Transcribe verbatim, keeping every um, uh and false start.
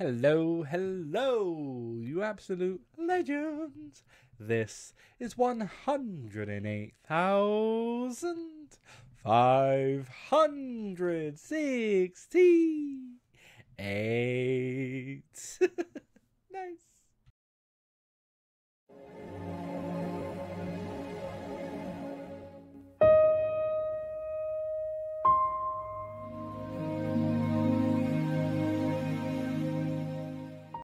Hello, hello, you absolute legends. This is one hundred eight thousand five hundred sixty-eight. Nice.